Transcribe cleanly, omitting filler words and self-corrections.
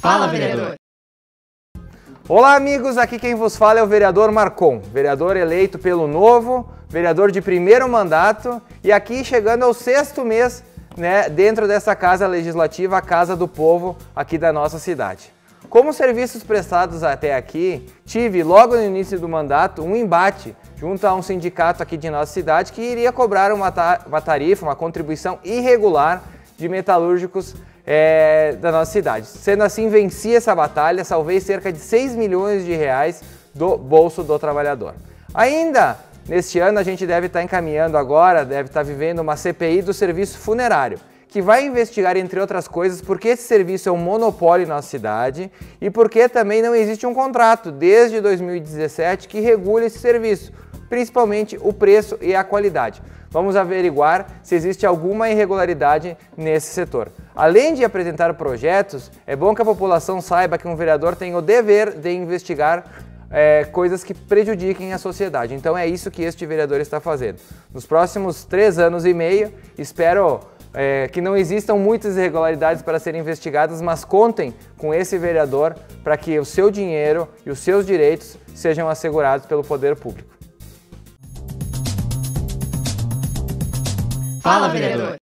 Fala, vereador! Olá, amigos, aqui quem vos fala é o vereador Marcon, vereador eleito pelo Novo, vereador de primeiro mandato e aqui chegando ao 6º mês, dentro dessa casa legislativa, a Casa do Povo aqui da nossa cidade. Como serviços prestados até aqui, tive logo no início do mandato um embate junto a um sindicato aqui de nossa cidade que iria cobrar uma tarifa, uma contribuição irregular de metalúrgicos da nossa cidade. Sendo assim, venci essa batalha, salvei cerca de 6 milhões de reais do bolso do trabalhador. Ainda neste ano a gente deve estar encaminhando agora, deve estar vivendo uma CPI do serviço funerário, que vai investigar, entre outras coisas, porque esse serviço é um monopólio na nossa cidade e porque também não existe um contrato desde 2017 que regule esse serviço, principalmente o preço e a qualidade. Vamos averiguar se existe alguma irregularidade nesse setor. Além de apresentar projetos, é bom que a população saiba que um vereador tem o dever de investigar coisas que prejudiquem a sociedade. Então é isso que este vereador está fazendo. Nos próximos 3 anos e meio, espero que não existam muitas irregularidades para serem investigadas, mas contem com esse vereador para que o seu dinheiro e os seus direitos sejam assegurados pelo poder público. Fala, vereador!